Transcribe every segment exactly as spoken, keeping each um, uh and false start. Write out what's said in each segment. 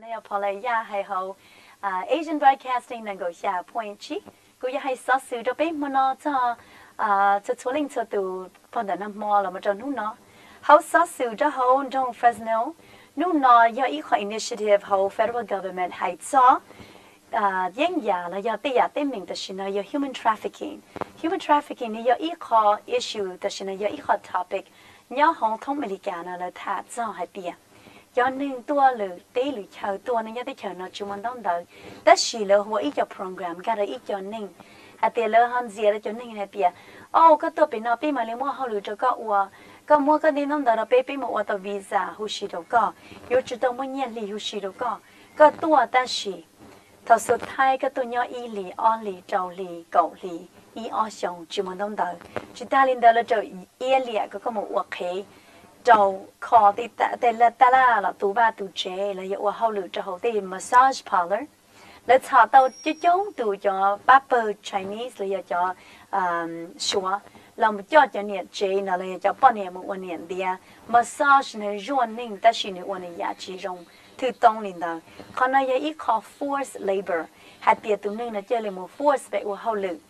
này ở lại ya hay hậu Asian Broadcasting năng够下 point chi cũng hay so sự đó bên mà nó cho cho số linh cho từ phần đó năm mò là mà cho nó hậu so sự đó hậu trong Fresno nó nó do ý khỏi initiative hậu federal government hay cho dân giả là do tây giả tây mình đó là do human trafficking human trafficking là do ý khó issue đó là do ý khó topic nhớ hong thông American là thà cho hay bia cho nên tua lử tế lử chờ tua nên nhớ tới chờ nó chúng mình đón đợi tất chỉ là hoa ít cho program cái đó ít cho nên à tiền lỡ hơn gì là cho nên hay bia ô cái tua bên nào bên mà lấy mua họ lử cho có ua có mua cái đi đón đợi là bên bên mà ua tàu visa hồ sĩ đâu có yêu chỉ tàu mua nhẹ lì hồ sĩ đâu có cái tua tất chỉ thầu số thái cái tua nhớ y lì on lì trâu lì cậu lì y ở xong chúng mình đón đợi chúng ta lên đó là cho y lì có có một ua khế đầu khó thì tại là ta là là tụ ba tụ chế là yêu hậu lựa cho hậu thì massage parlor là họ tàu chứ chúng tụ cho barber Chinese là cho xóa làm cho cho nhiệt chế là là cho bao nhiêu một nhiệt địa massage này ruộng nín ta chỉ này uốn nhà chỉ rong thứ tông nín đó còn này ít khó force labor hạt tiệt tụ nín là chơi là một force về yêu hậu lựa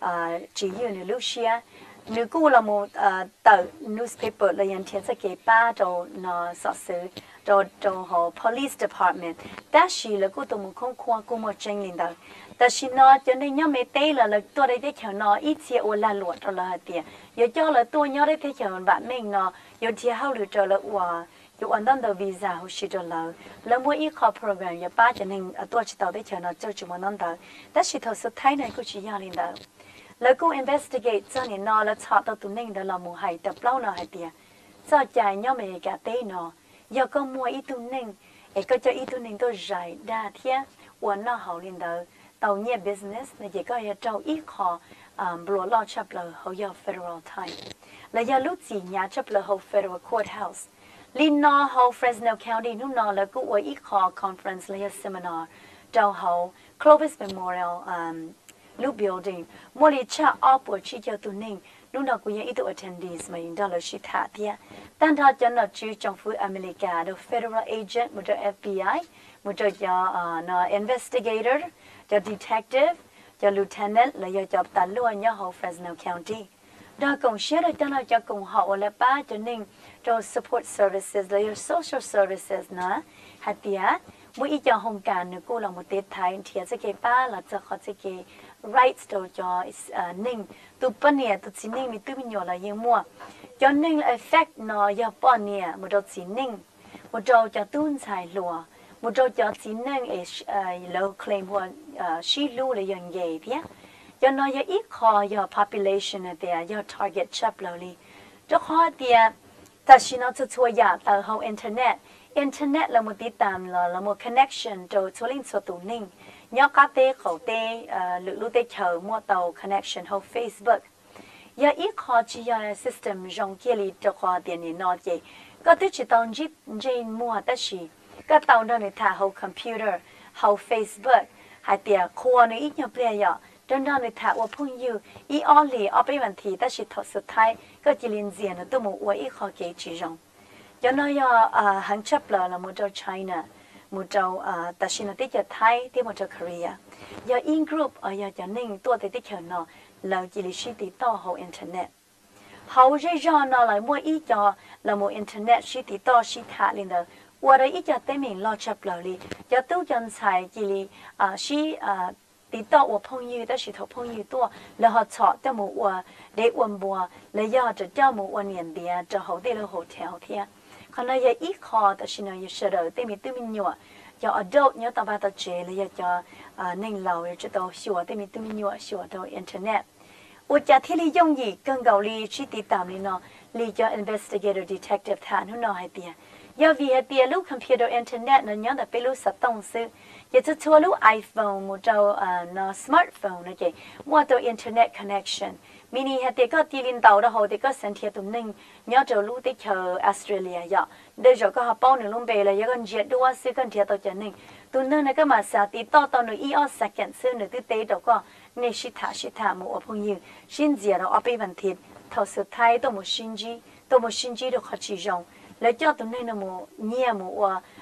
chỉ yêu này Lucia nếu cô là một tờ newspaper là nhận thiệt sẽ kể ba cho nó sở sự cho cho họ police department đó chỉ là cô tụi mình không khoa cô một tranh lên đó đó chỉ nó cho nên nhớ mấy tay là là tôi đây thấy chồng nó ít chia ô la luộc cho là hạt tiền giờ cho là tôi nhớ đấy thấy chồng bạn mình nó giờ thì hao được cho là wow giờ anh đang đầu visa hồ sơ cho là là mỗi ít khó program giờ ba cho nên tôi chỉ tao đấy chồng nó cho chúng mình đang đó đó chỉ thật sự thấy này cô chỉ giao lên đóแล้วก็ investigate เจ้าเนี่ยนอแล้วชอบตัวตุนนิ่งเดลามูไฮแต่เปล่าหน่อยเดียเจ้าใจย่อมมีกาเต้นอยากก็มัวอีตุนนิ่งเอก็จะอีตุนนิ่งตัวใหญ่ดาเทียวันน่าเขาเรียนเดอเตาเนี่ย business เนี่ยเจก็จะเจ้าอีขอบลัวลอชับเลยเขาอยาก federal time แล้วอยากรู้จีเนี่ยชับเลยเขา federal courthouse ลินนอเขา Fresno County นู่นนอแล้วก็ว่าอีขอ conference เลย seminar เจ้าเขา Clovis Memorialลูก building มัวลิชาออปวดชีเจ้าตัวนิ่งนู่นเราก็ยังอีตัว attendees มาอย่างเดียวเราชิดหาเทียตั้งท่าจะนัดชื่อจงฟูอเมริกา the federal agent มุดจะ F B I มุดจะยาอ่า no investigator จะ detective จะ lieutenant และยาจับตาล้วนยาเขา Fresno County ดากงเชื่อได้ตั้งเราจะกงเขาและป้าจะนิ่งจะ support services และยา social services นะหาเทียมื่ออีจะโครงการเนี่ยกูเราหมดเตะไทยเทียจะเก็บป้าเราจะขอจะเก็บ rights ตัวจอนิ่งตัวปนเนี่ยตัวสีนิ่งมีตัวมีหยอละยังมั่วจนนิ่ง effect เนาะยาปนเนี่ยมันจะสีนิ่งมันจะจะตุ้นสายหลัวมันจะจะสีนิ่งเอชเรา claim ว่าชีรู้เลยยังเย่เพี้ยจนเนาะยาอีกคอยา population เนี่ยเดียยา target ชับเราเลยจะขอเดียแต่ชินเอาจะช่วยยาแต่เขา internet internet เราหมดติดตามเราเราหมด connection ตัวช่วยลิงก์ส่วนตัวนิ่งยอกัดเตะเขาเตะหรือรู้เตะเฉยมัวเตา connection เขา Facebook ยาอีกข้อที่ยา system จงเกี่ยลิจะข้อเดียนี่นอเจก็ติดจิตตอนจิตเจนมัวแต่ชีก็เตาโดนในท่าเขา computer เขา Facebook หายเตียครัวในอีกอย่างเปลี่ยนอย่างโดนโดนในท่าว่าพุ่งอยู่อีออลลี่เอาไปวันทีแต่ชีทสุดท้ายก็จะเรียนเรียนตัวมัวอีกข้อเกี่ยจีจงยานอยอ่าหังชับละละมุดจากจีนมุดจากอ่าแต่ชินติจากไทยที่มุดจากเกาหลียาอินกรุ๊ปอ่ะยาจะนิ่งตัวติดที่เขียนเนาะเราจิลิชิติต่อเขาอินเทอร์เน็ตเขาจะย้อนเนาะเลยมัวอีจอละมุอินเทอร์เน็ตชิติต่อชิตาลินเดอร์ว่าเราอีจะเต็มรอชับละลิยาตู้จันใช้จิลิอ่าชิอ่าติดต่อว่าพงยูแต่ชิทพงยูตัวแล้วเขาชอบแต่หมู่ว่าเด็กวันบัวแล้วยาจะเจ้าหมู่วันเนียนเดียจะเขาได้เลยโฮเทลเทียขณะยาอีคอแต่ชินายเฉลยเต็มตัวมีหนัวยา adult เนี่ยตาบาตาเจเลยยาจะนิ่งเราจะต้องชัวเต็มตัวมีหนัวชัวตัวอินเทอร์เน็ตอุจจาที่ลียงยีกังเกาหลีชิติตามนี่เนาะลีจะ investigator detective ท่านหุ่นน้อยเตียยาวีเตียลูกคอมพิวเตอร์อินเทอร์เน็ตนั่นยังแต่เป็นลูกสตองซื้อยาจะชัวลูก iPhone มูเจ้าอ่าเนาะ smartphone นะเจมัวตัว internet connectionมินิเฮติก็ตีลินเตาแล้วเขาติก็เซนเทียตุ่มนิ่งย้อนจะรู้ติเชอออสเตรเลียยะเดี๋ยวก็หาเป้าหนึ่งลงไปเลยยังกันเจ็ดด้วยซื้อกันเทียตัวจะนิ่งตุ่มนิ่งนั่นก็มาสาติต่อตอนหนึ่งอีออส second ซื้อหนึ่งติเตะก็ในชิตาชิตาหมู่อพงยิงชินเจียเราเอาไปบันทิดทศสุดท้ายตัวหมู่ชินจีตัวหมู่ชินจีเราขัดชีจงแล้วเจ้าตุ่มนิ่งน่ะหมู่เงียหมู่ว่า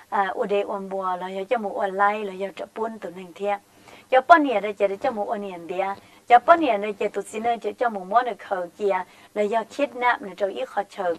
à ở đây ôn bùa là giờ cho một ôn lai là giờ cho buôn tụi mình thiệt giờ bao nhiêu đây giờ cho một ôn tiền địa giờ bao nhiêu đây giờ tụi xin giờ cho một món được khẩu kia là giờ kidnap là cho ít khó chờ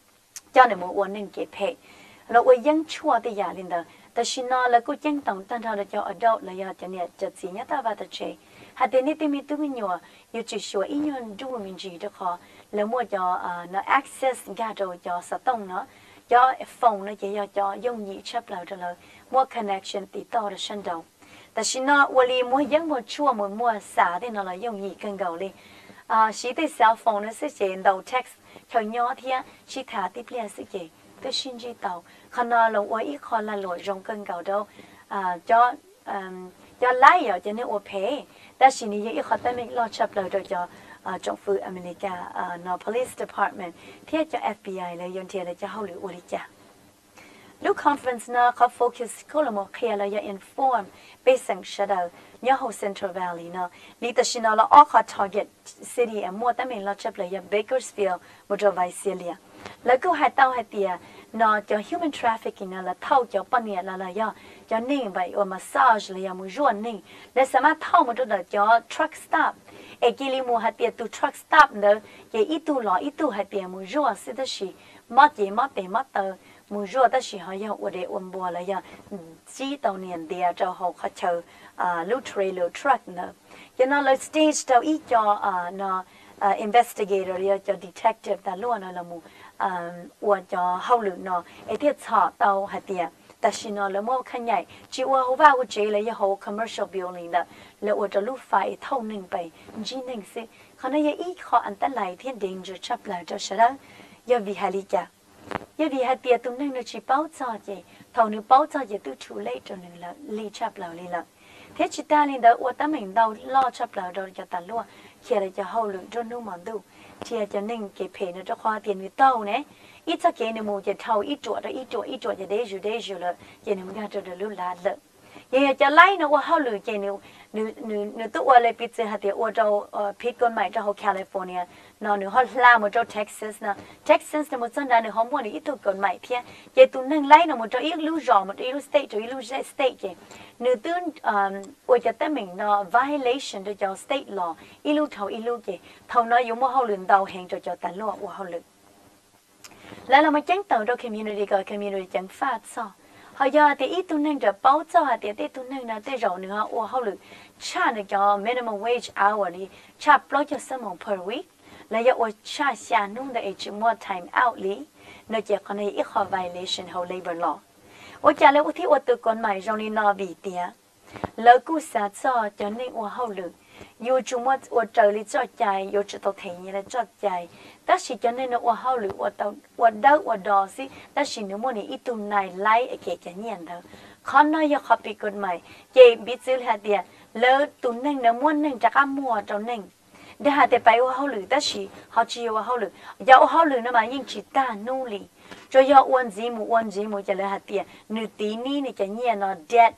cho nên một ôn nên kịp hệ là ôn dân chua thì giả lên đóแต่ชินอแล้วก็ยังต้องตั้งเราจะ adult เลยจะเนี่ยจะสิ่งนี้ตาว่าจะเชหากเดี๋ยวนี้ที่มีตัวมีหนัวอยู่จุดชัวอีนดูมันจีจะขอแล้วมั่วจะเอ่อเนาะ access กาโดจะสต๊อกเนาะจะโฟนเนาะจะจะย่งยีชับเราจะเลยมั่ว connection ติดต่อเราฉันดองแต่ชินอวันนี้มั่วยังมั่วชั่วมั่วมั่วสาที่เราย่งยีกันเก่าเลยอ่าชีที่ cell phone นั่นสิเจนเรา text เขาย่อเทียชีถาที่เปลี่ยนสิเจตัวชินจีเต่าขณะเราว่าอีกคนละหลวยรงกันเก่าเดาอ่าจะอ่าจะไล่เหรอจะเนี่ยว่าเพย์แต่สิ่งนี้อีกคนแต่ไม่รอดชับเราโดยจะอ่าจงฟื้นอเมริกาอ่า no police department ที่จะ เอฟ บี ไอ เลยยนเทียเลยจะเข้าหรืออุลิจ่าลูก conference นะเขา focus เขาเลยมาเคลียร์เลยจะ inform ไปสั่งชัดเอาเนี่ยเขา Central Valley นะนี่แต่สิ่งนั้นเราออกเขา target city อ่ะมั่วแต่ไม่รอดชับเลยจะ Bakersfield มุดไวเซียเลียแล้วก็ให้เต้าให้เตียนอจะ human trafficking นั่นแหละเท่าจะปนเนี่ยละละยะจะนิ่งไปว่า massage เลยยังมือจวนนิ่งและสามารถเท่ามันตัวเดียวจะ truck stop เอกิลิมูให้เตียตัว truck stop เด้อจะอีตัวหล่ออีตัวให้เตียมือจวนสิทธิ์สิมัดเยมัดเตมัดเตอมือจวนแต่สิเขายังอวดเดอวบัวเลยยังจีตัวเนี่ยเดียจะเขาเขาเจออ่าลูก trailer truck เนอะจะนั่นเลย stage ตัวอีจออ่าเนาะ investigator เนี่ยจะ detective แต่ล้วนอะไรมูอ่าว่าจะเข้าหรือเนาะไอ้ที่ชอบเตาหัดเดียแต่ชินอแล้วมั่วขยายจีว่าเขาว่าว่าเจเลยยังเขา commercial building เด้อแล้วว่าจะลูกไฟเท่าหนึ่งไปจีหนึ่งสิขณะยังอีกข้ออันตรายที่ danger ชับแล้วจะเชื่ออย่าวิหาริกะอย่าวิหาเตียตรงนั้นเราจีเป้าจ่อเจเท่านึงเป้าจ่อเจตู้ชูเล่ตรงนึงแล้วลีชับแล้วลีละเทชิตาลินเด้อว่าตั้งเหมือนเราล่อชับแล้วเราจะตัดล้วนเขียนจะเข้าหรือจนนู้มันดูเทียจะนิ่งเก็บเพนจะคว้าเตียนวิเต้าเนี่ยอีจะเกณฑ์มูจะเท่าอีจวดอีจวดอีจวดจะได้อยู่ได้อยู่เลยเจนมันก็จะได้รู้ลาเลยยังจะไล่นะว่าเขาหรือเจนิวนูนูนูตัวอะไรปิดเสียหัดเดียวว่าเราพิษกฎหมายจะเขาแคลิฟอร์เนียนอนนูเขาลามาจากเท็กซัสนะเท็กซัสเนี่ยมันสันดานเขาบอกนี่อีตัวกฎหมายเพี้ยเจตุนั่งไล่นะมันจะอีลูจอมันอีลูสเตทจะอีลูสเตทเจนูตื่นว่าจะแต่เหมือนนะ violation จะจะ state law อีลูเท่าอีลูเจเท่านั้นอยู่ว่าเขาหลุดดาวแห่งจะจะแต่ลวกว่าเขาหลุดแล้วเรามาแจ้งต่อเรา community กับ community จังฟาดซ้อเขาอยากที่อีตัวนึงจะเป้าจ่อที่ที่ตัวนึงนะที่เราเนื้อว่าเขาหลุดชาเนี่ยจะ minimum wage hour นี่ชาปล่อยจะสมอง per week แล้วอยากว่าชาเสียนุ่งได้อีก more time out ลี่นอกจากคนนี้อีกข้อ violation เขา labor law ว่าจะแล้วที่ว่าตัวกฎหมายเรานี่นอบีเตียแล้วกูสาจ่อจะนึกว่าเขาหลุดอยู่จุดว่าว่าเจอลิจ่อใจอยู่จุดตัวเทียนจ่อใจแต่สิจะเนี่ยว่าเขาหรือว่าตัวว่าเดาว่าดอสิแต่สิเนี่ยมันนี่อีตุนนายไล่ไอ้เกี่ยจะเนี่ยเด้อข้อน้อยอยากขับไปกฎหมายเจ็บบิดซิลฮะเดียแล้วตุนหนึ่งเนี่ยม้วนหนึ่งจะก้ามัวตัวหนึ่งเดี๋ยวหาแต่ไปว่าเขาหรือแต่สิเขาชี้ว่าเขาหรืออย่าว่าเขาหรือนะมายิ่งจิตตาโน่ลีจะอย่าอ้วนจีมูอ้วนจีมูจะเลยฮะเดียนึกตีนี่นี่จะเนี่ยเนาะ debt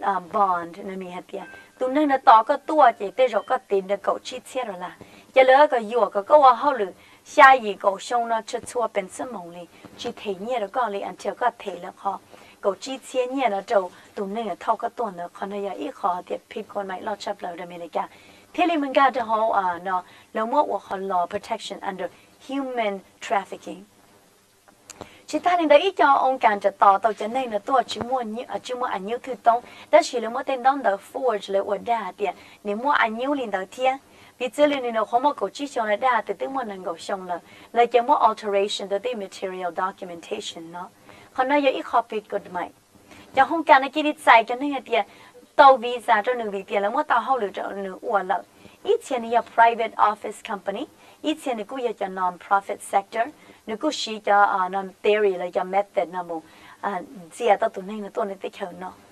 bond นั่นมีฮะเดียตุนหนึ่งเนี่ยต่อก็ตัวเจ็บแต่เราก็ตีนเด็กเขาชี้เชี่ยแล้วล่ะจะเลยก็อยู่ก็ก็ว่าเขาหรือ下一个上呢，出错本身梦里，去体验了个里，按照个体了哈，个之前年了就都那个套个段了，可能有一下的批过买老出来的没那个，ที่里面个的好啊，那那么我和 law protection under human trafficking。其他人的一家องค์การจะต่อต่อจะในนะตัวชิมัวนี้อ่ะชิมัวอันยิ้วถือต้องแต่ชิลมัวเต้นต้องเดอ forge เลยว่าได้เดียนี่มัวอันยิ้วลินเดอเทียvì thế nên nó không có chỉ cho nó đã từ tiếng môn năng cầu xong là lại cái một alteration từ cái material documentation nó còn nó có ít copy code mày cho không cả nó chỉ đi giải cho nên là tiền tàu visa cho nửa tiền là một tàu hậu lựa cho nửa uổng lợi ít tiền là private office company ít tiền là cũng là non-profit sector nửa cũng chỉ cho non theory là cho method nó một gì à tao tụi này là tụi này tích hợp nó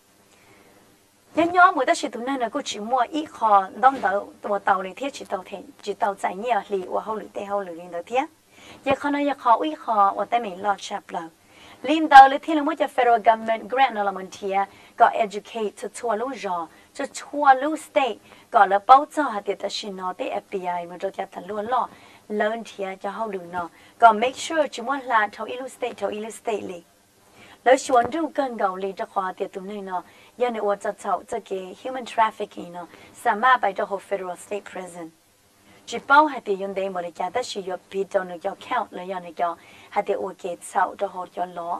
nhân nhóm mỗi tất tụi này là cũng chỉ mua ít kho đông đầuตัวเตาเลยเทียchỉเตาเทียchỉเตาใจเนี่ยหลีว่าเขาหรือเตาหรือลินเตาเทียยังเขาเนี่ยเขาอีกคอว่าแต่ไม่รอดชับเราลินเตาเลยที่เราไม่จะ federal government grant เรามันเทียก็ educate จะทั่วโลกจอจะทั่วโลก state ก็แล้วเป้าจ่อหาเดียแต่ชินอเต เอฟ บี ไอ มันจะจะล้วนล่อเลินเทียจะเขาหรือเนาะก็ make sure จิมว่าลาเท่าอีลู state เท่าอีลู state เลยแแล้วชวนดูกันเกาหลีจะขอเดียตุนี่เนาะยันในว่าจะเจ้าจะเกี่ย human trafficking เนาะสามารถไปจะหก federal state prison จีเป้าให้ตียันเดย์บริจาคแต่ชียปีจนจะ count เลยยันในจะให้ตีโอเคเจ้าจะหกจะล้อ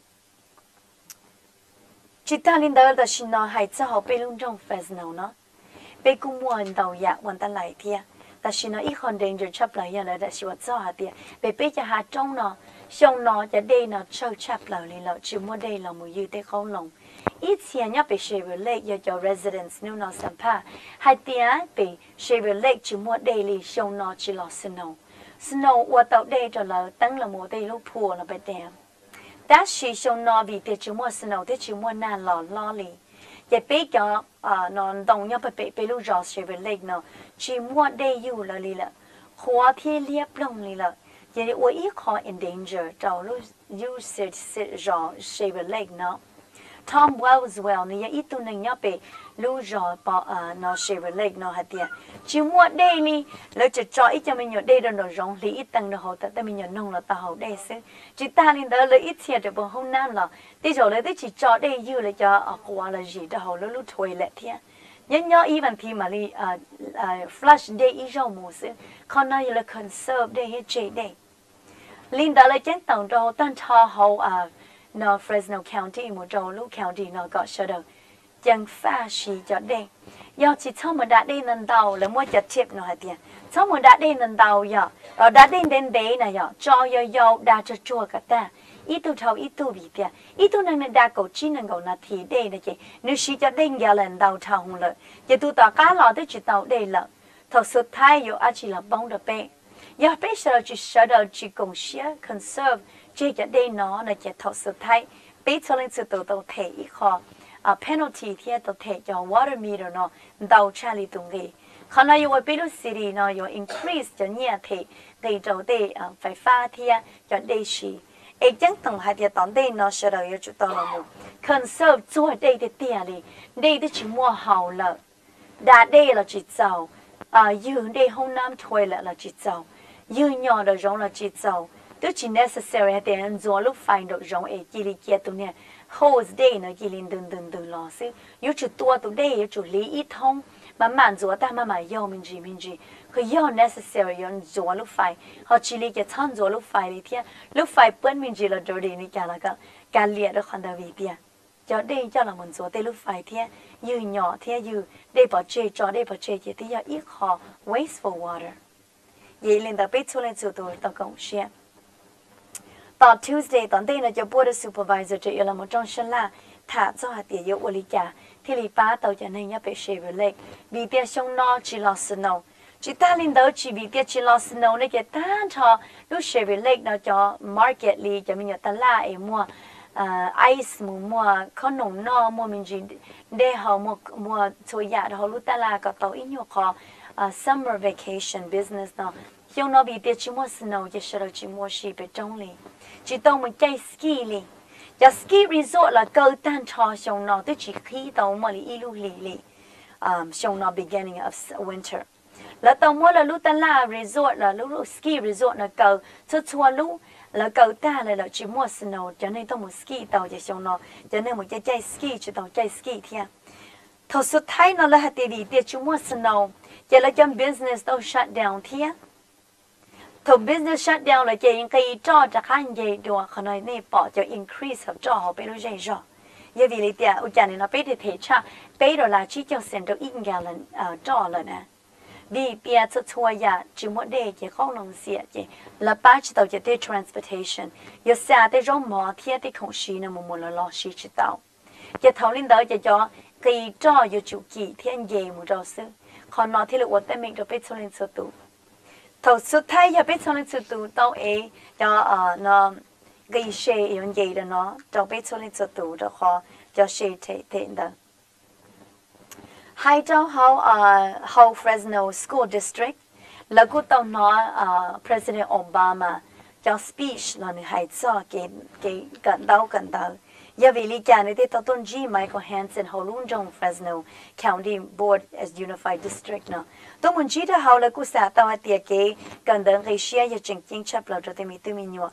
จิตตาลินเดอร์แต่ชินอให้เจ้าไปลุงจงเฟสเนาเนาะไปกุมวันดาวอยากวันตะไหลเทียแต่ชินออีคนเดนจะชับไหลยันเลยแต่ชีวเจ้าหาเตียไปไปจะหาจงเนาะชงนอจะได้เนาะเช่าชับเหล่านี้เราชิมัวได้เรามือยืดได้เขาลงอีเสียเนี่ยไปเชเวลเล็กยา residence นู่นนอสัมภาให้เตียไปเชเวลเล็กชิมัวได้เลยชงนอชิลอสโนสโนว่าต่อได้จะเราตั้งละมัวได้ลูกพัวเราไปเต็มแต่ชีชงนอบีเตชิมัวสโนเตชิมัวนานหล่อล้อเลยอย่าไปก็อ่านอนตรงเนี่ยไปไปไปลูกจอเชเวลเล็กเนาะชิมัวได้อยู่แล้วเลยละหัวที่เรียบลงเลยละยันว่าอีขอ endanger เจ้าลูกยูเสียเสียจอเชเวลเล็กเนาะTom Wellswell เนี่ยอีตัวนึงเนี่ยไปลูกจอปออ่านอเชเวลเล็กเนาะฮัดเดียชิมัวได้เลยแล้วจะจออีจะไม่หยุดได้ดนดร้องลีอีตังเนาะแต่แต่ไม่หยุดนงเราตาเขาได้ซึจิตาลินเดอเลยอีเทียจะบอกห้องน้ำเราที่จอเลยที่จิจอได้ยืดเลยจะอ่ะกว่าเลยจีแต่เขาแล้วลูกถอยแหละเทียยันยออีวันที่มาลีอ่าอ่า flash day อีจอมูซึเขาน่าจะเลย conserve ได้ให้เจได้ลินเดอเลยจังต่างเราตั้งท่าเขาอ่านอ Fresno County หมู่จอลูก County นอก็เฉดยังฟ้าชีจะได้ยอจิตช่องมันได้ได้นันดาวแล้วมั่วจะเทียบหน่อยเดียช่องมันได้ได้นันดาวยอเราได้ได้เด่นเด่นนะยอจอยอยอได้จะจั่วกันแต่อีตัวเท่าอีตัวบีเดียอีตัวนั้นได้ก็จีนังก็นาทีได้นะเจนึกชีจะได้ยาลันดาวเท่าหงเลยจะตัวต่อการเราได้จิตดาวได้ละถ้าสุดท้ายอยู่อาชีพละบ้องเดเป้ยาเป้เชื่อจิเชื่อจิกงเชีย conserveเจจะได้เนาะนะจะทอสุดท้ายไปชลินสุดตัวตัวเทอีกข้ออ่า penalty ที่ตัวเทจะ water meter เนาะดาวชาลีตรงนี้ขณะอยู่ว่าไปดูซีรีเนาะอยู่ increase จะเนี่ยเทได้จะได้อ่าไฟฟ้าที่จะได้ชีเอกจังต้องให้เดียตอนได้เนาะเชื่อเราอยู่จุดตอนนั้น conserve 做ได้的点哩ได้的ชิมัว好了ได้ได้了จิตเจ้าอ่ายืนได้ห้องน้ำถ้วยแล้วจิตเจ้ายืนยอดร้องแล้วจิตเจ้า都是 necessary ให้แต่做路 find 到容易记里记到เนี่ย hose day 呢记里等等等老师有就多到 day 有就理一通慢慢做但慢慢要明知明知佢要 necessary 要做路 find 好记里嘅參做路 find 里天路 find 本明知了做的你講那個การ練都看到未必啊就 day 叫人們做的路 find 天要nhỏ天要 day 把這做 day 把這嘢啲要一號 wasteful water 嘢令到俾出嚟做到到貢獻ตอน Tuesday ตอนเต้นเราจะพูด supervisor จะอยู่ละมั่งจงฉลาดถ้าเจ้าหาเตียอยู่อลิกาที่ลีป้าตัวจะในเนี่ยไปเชฟเล็กบีเตียชงนอจิลอสโนจิตาลินเดอร์จีบีเตียจิลอสโนเนี่ยจะตั้งทอลูกเชฟเล็กเราจะ market ลีจะมีอยู่ตลาดเอมัวเอ่อไอซ์มัวมัวขนมนอมัวมินจีเดฮามัวมัวตัวยาเราลูกตลาดก็ตัวอินอยู่ขอ summer vacation business เนาะยงนอบีเตียจิมัวสโนจะเชื่อจิมัวชีไปจงลีchỉ tao mình chạy ski li, giờ ski resort là câu tan cho xong nó tới chỉ khi tao mà li ilu li li, um xong nó beginning of winter, là tao mua là lúc ta là resort là lúc ski resort là câu cho chua lúc là câu ta là là chỉ mua snow cho nên tao muốn ski tao chỉ xong nó cho nên mình chạy chạy ski chỉ tao chạy ski thia, thật sự thấy nó là hạt đi đi chỉ mua snow, giờ là trong business tao shut down thiaถ้า business shut down เลยจะยังไงจ่อจะข้างใหญ่ดัวขนาดนี้ปอจะ increase กับจ่อเขาไปรู้ใจจ่อยังวิลิเดียอุจจาระเราไปที่เทชะไปโดนละชี้เจ้าเซ็นต์อีกอย่างละเอ่อจ่อเลยนะวิเปียจะช่วยยาจิมวดเดย์จะเข้าลงเสียจะละป้าจิตเอาจะได้ transportation ยาเสียได้ร่มหมอเทียได้ของชีนะมุมละล้อชีจิตเอาจะเท่าลิ้นเดอจะจ่อกีจ่ออยู่จุกี่เทียนเย่มุเราซื้อขอนอที่เราอดแต่เมกเราไปชลินสตู头สุดท้ายอย่าไปชนสุดตัวตัวเองจะเอ่อเนาะกี่เชยอย่างใหญ่เลยเนาะจะไปชนสุดตัวจะขอจะเชยเทเทนเดอให้เจ้าเขาเอ่อเขา Fresno School District แล้วก็ต้องเนาะเอ่อ President Obama จะ speech แล้วนี่ให้เจ้าเกี่ยเกี่ยกันดาวกันดาวอย่าวิลิการในที่ต้นจี Michael Hansen เขาลุ่นจง Fresno County Board as Unified District เนาะตัวมันจีถ้าเขาเลยกูสาตัวเตียเกกันเดินเชียอย่าจริงจริงชับเราจะได้มีตัวมีหนัว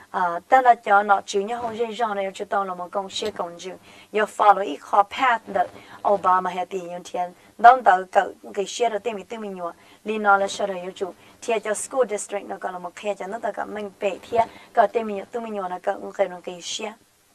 à ta là cho nó chịu nhau không dễ dàng này cho tao là một công sự công chịu yêu follow ít khó path được Obama hay tiền yêu tiền đón đầu cái cái share được tiền mình tiền mình nhiều liên nó là share được yêu chủ thì cho school district nó còn là một cái cho nó ta còn mình bể thì cái tiền mình tiền mình nhiều là cái cái nó cái share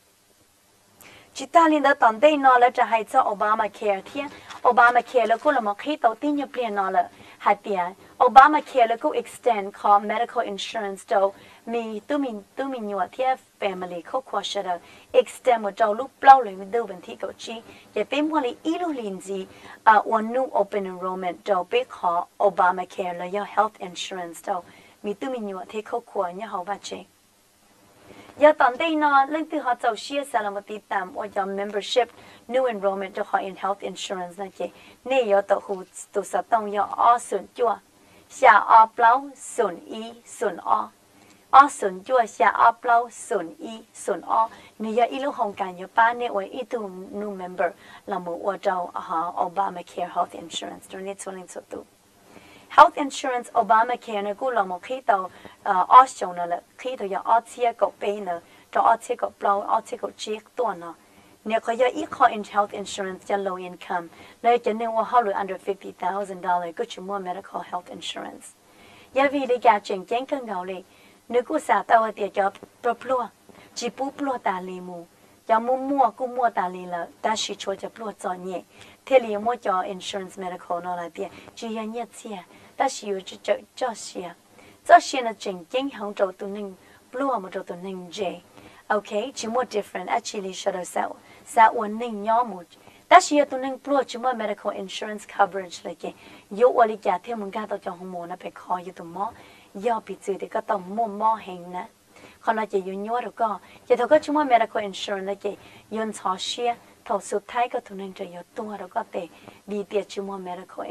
chỉ ta liên đó tận đây nó làจะให้cho Obamacare thì Obamacareแล้วก็là một cái đầu tiên nhập liền nó là hai tiền Obamacareแล้วก็ extend ขอ medical insurance 到มีตัวมีตัวมีอยู่ที่ family ครอบครัวเชื่อ extend หมดเราลูกเปล่าเลยไม่ดูเป็นที่เขาชี้อย่าเป็นพวกนี้อีลูลินจีอ่าวันนู้ open enrollment เราไปขอ Obamacare แล้ว health insurance เรามีตัวมีอยู่ที่ครอบครัวเนี่ยเขาว่าเจอย่าตอนได้นอนเรื่องที่เขาจะเชื่อสารมติตามว่าจะ membership new enrollment จะขอ in health insurance นั่นเองนี่ยอตัวหูตัวสต้องยออ้อส่วนจั่ว下อ้อเปล่าส่วนอีส่วนอ้ออ้อส่วนจั่ว下อ้อเปล่าส่วนอีส่วนอ้อนี่ยออีลูกของการยอป้าเนี่ยว่าอีตัว new member เราหมู่ว่าจะหา Obamacare health insurance ตัวนี้ส่วนหนึ่งสุดตัวhealth insurance Obamacare 呢，古老么可以到呃二十呢了，可以到要二千个倍呢，到二千个包，二千个几多呢？你可要依靠 in health insurance 叫 low income， 那就你我考虑 under fifty thousand dollar ก็จะมั่ว medical health insurance。要为你家健健康好嘞，你古啥到点叫不ปลัว，只不ปลัวตาลีมู要มั่วมั่วกูมั่วตาลี了，但是说จะปลัวจอเนี่ยเทลีมั่ว叫 insurance medical นั่นละเดีย只要เนี่ยเสีย。但是有这这这些，这些呢，真正杭州都能，不罗么州都能接 ，OK， 只么 different，actually 说到啥，啥我能要么，但是也都能不罗只么 medical insurance coverage 来嘅，有我哋家庭们家到叫红毛那边可以都么，要比最的个到么么行呢，可能就用药了个，也头个只么 medical insurance 来嘅，用超些，头สุดท้ายก็都能就有多了个的，比别只么 medical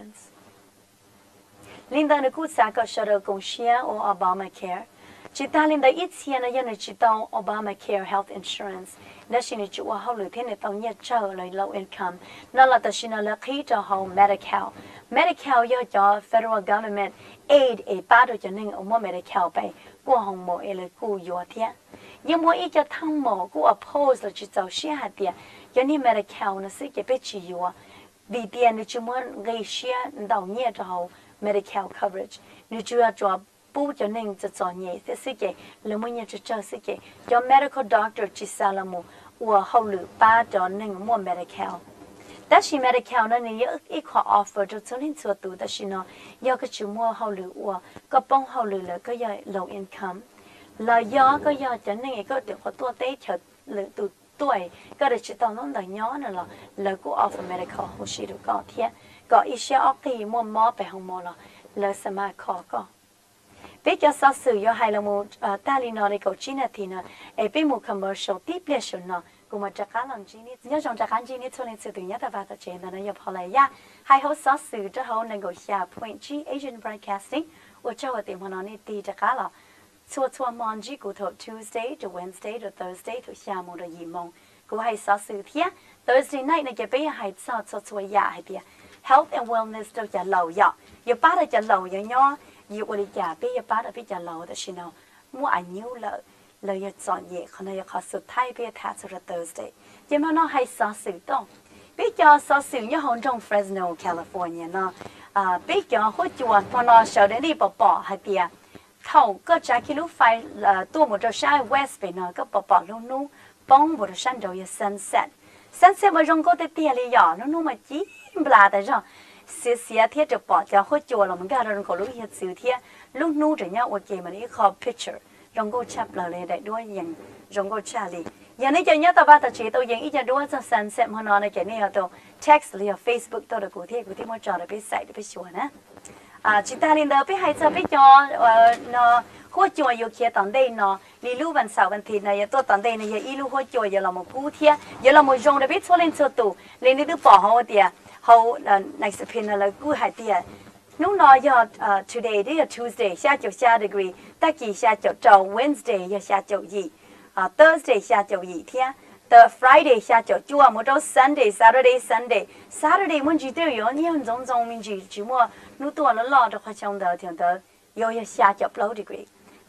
insurance。Linda 呢，古啥个说到贡献或 Obamacare， 只但 Linda 以前呢，因为知道 Obamacare health insurance， 那是呢就话好了，天呢到一周来 low income， 那了就是呢了可以就好 medical，medical 要叫 federal government aid 诶，把到就能我们 medical ไป过红毛诶来过药天，因为一叫汤毛过 oppose 了就走些下点，因为 medical 呢是个被治疗啊，里边呢就么给些到年就好。medical coverage， 你主要做不就能做专业，这是个，你们也就做是个，叫 medical doctor 去啥了么？我后来把到能么 medical， 但是 medical 呢，你要一块 offer 就从你做到，但是呢，要个就么后来我个帮后来了个要 low income， 了要个要就能一个电话多带条了都对，个的知道侬的鸟呢了，了个 offer medical 好些都高天。ก็อีเชียออกที่มัวมอไปห้องมอละเลยสมาขอก็เป๊กจะสอสื่อยให้เราโมตาลีนอริโกจีนาทีนะเอเป็นมู commercial ที่เปลี่ยนนะกูมาจากการลังจีนี่เนี่ยจงจากการจีนี่ทุเรศสุดเนี่ยแต่ว่าแต่เจนนั้นยังพอเลยยะให้เขาสอสื่อจะเขาในกูชา point G Asian Broadcasting ว่าเจ้าว่าเต็มหัวนนี่ตีจากการละชัวชัวมอนจีกูท Tuesday to Wednesday to Thursday ทุกชาโมดยี่โมงกูให้สอสื่อเทีย Thursday night เนี่ยจะไปให้สอชัวชัวยาให้เดียhealth and wellness 都叫老药，有把它叫老药呢，有我的家别有把它比较老的时候，我爱牛了，了要专业，可能要考试太别太出了 Thursday， 因为呢还少数动，比较少数有好种 Fresno California 呢，啊比较好做，我呢小的你宝宝还别，头个加起路快呃多么着晒 West 边呢个宝宝路路，帮我的山州也 sunset。sunset 我用过的店里呀，那那么几不拉的上，些些天就把家好做了，我们家人口路一次天，路路这样我给们一个 picture， 用过插了来的多人，用过插里，อย่างนี้จะเนี่ยแต่ว่าแต่เชื่อตัวอย่างอีจะดูว่าจะ sunset มันนอนในแก่เนี่ยตัว text หรือ Facebook ตัวเด็กกูที่กูที่มันจอดไปใส่ไปชวนนะอ่าจิตาลินเดอร์ไปให้จะไปจอเอ่อเนาะหัวจอยอยู่เคียตอนเดย์เนาะลีลูวันเสาร์วันอาทิตย์เนี่ยตัวตอนเดย์เนี่ยอีลูหัวจอยอย่าเรามากู้เทียอย่าเรามาจงเดไปชวนเล่นชวนตัวเล่นนี่ตัวปอเขาเดียเขาเอ่อในสปินเรากู้ให้เดียนู้นเนาะอย่าเอ่อ today เดีย Tuesday 下九下 degree ตะกี้下九到 Wednesday อย่า下九ยี่อ่า Thursday 下九一天 the Friday 下九就我们到 Sunday Saturday Sunday Saturday 我们记得有你很种种民记就么，你多了老的话讲的听的有要下九 below degree。但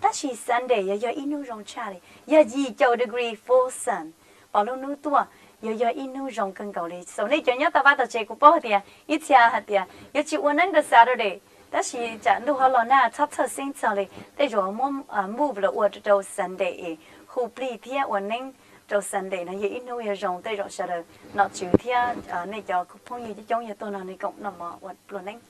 ta chỉ Sunday giờ giờ inu rong cha đi giờ gì cho degree full sun bảo lúc nu tua giờ giờ inu rong cần cầu đi sau này cho nhớ ta bắt đầu chơi của bao tiền ít chia hạt tiền giờ chỉ uốn nâng cái Saturday ta chỉ chẳng đủ họ lo na thắp thắp sinh sao đi để rồi mong move là uốn đầu Sunday hụp đi thia uốn nâng đầu Sunday nó giờ inu giờ rong để rồi sao được nó chịu thia này cho phong như trong như tôi nói này cũng nằm mà uốn uốn nâng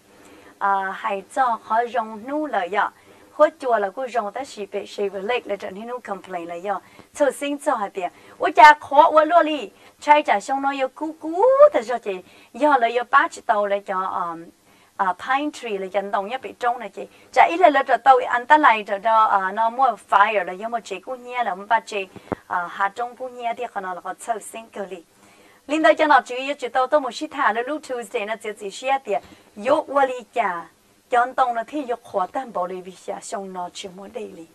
à hay cho họ rong nu là giờ hốt chùa là cô rong ta chỉ bị chỉ bị lệch là trận nu complain là giờ sau sinh cho hạt tiền ôi cha khó ôi lo li trai trả xong nó yêu cú cú thì cho chị giờ là yêu ba chỉ tàu là cho um à pine tree là dân đồng nhất bị trông này chị chả ít là là cho tàu anh ta lại cho cho nó mua fire là do một chị cú nhia là một ba chị à hạt trong cú nhia thì còn là còn sau sinh cơ li linh đây cho nó chú ý chỉ tàu tôi một xí thả là lúc Tuesday nó chỉ chỉ xí tiền yêu ôi li cha chọn tông là thì yêu khó tan bảo lý vì sao xong nó chỉ muốn đây li